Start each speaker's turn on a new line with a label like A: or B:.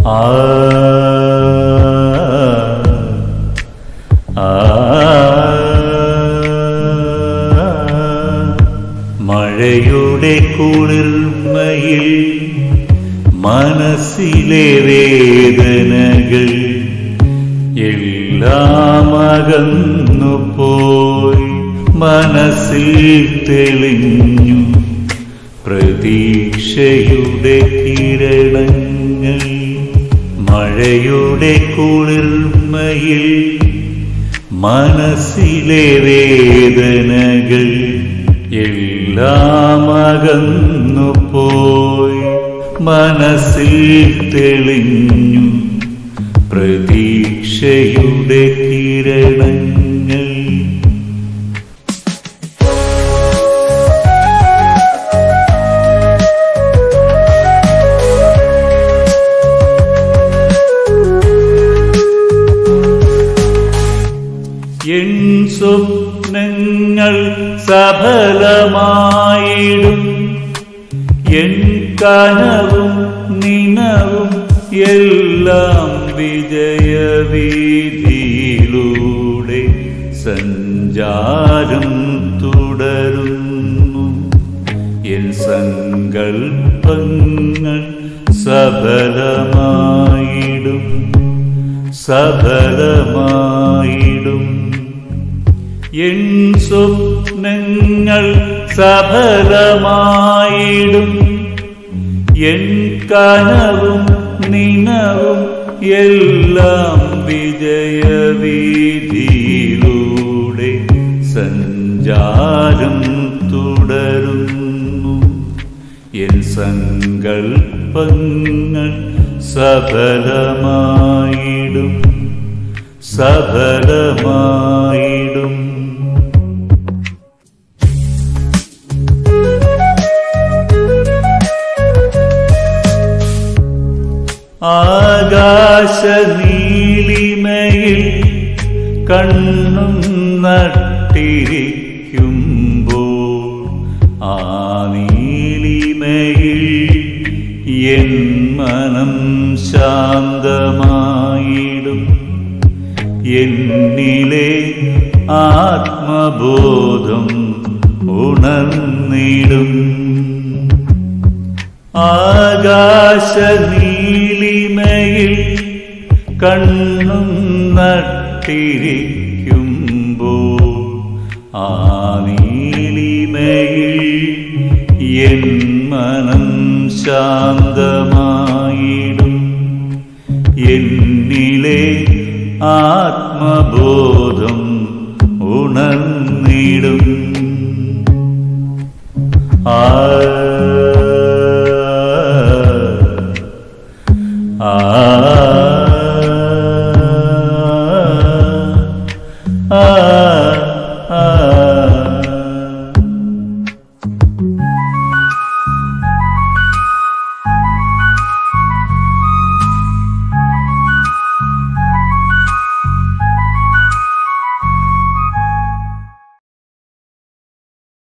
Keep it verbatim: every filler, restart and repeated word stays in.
A: ആ ആ മഴയുടെ കുളിർമയിൽ മനസ്സിലെ വേദനകൾ എല്ലാം അകന്നു പോയി മനസ്സിൽ തെളിഞ്ഞു പ്രതീക്ഷയുടെ കിരണങ്ങൾ. മഴയുടെ കുളിർമയിൽ മനസ്സിലെ വേദനകൾ എല്ലാം അകന്നു പോയി മനസ്സിൽ തെളിഞ്ഞു പ്രതീക്ഷയുടെ കിരണങ്ങൾ. എൻ സ്വപ്നങ്ങൾ സഫലമായിടും എൻ കനവും നിനവും എല്ലാം വിജയവീഥിയിലൂടെ സഞ്ചാരം തുടരുന്നു. എൻ സങ്കൽപ്പങ്ങൾ സഫലമായിടും സഫലമായിടും. എൻ സ്വപ്നങ്ങൾ സഫലമായിടും എൻ കനവും നിനവും എല്ലാം വിജയവീഥിയിലൂടെ സഞ്ചാരം തുടരുന്നു. എൻ സങ്കൽപ്പങ്ങൾ സഫലമായിടും സഫലമായിടും. ആകാശനീലിമയിൽ കണ്ണും നട്ടിരിക്കുമ്പോൾ ആ നീലിമയിൽ എൻ മനം ശാന്തമായിടും. എന്നിലെ ആത്മബോധം ഉണർന്നിടും. ആകാശനീലിമയിൽ കണ്ണും നട്ടിരിക്കുമ്പോൾ ആ നീലിമയിൽ എൻ മനം ശാന്തമായിടും. എന്നിലെ ആത്മബോധം ഉണർന്നിടും.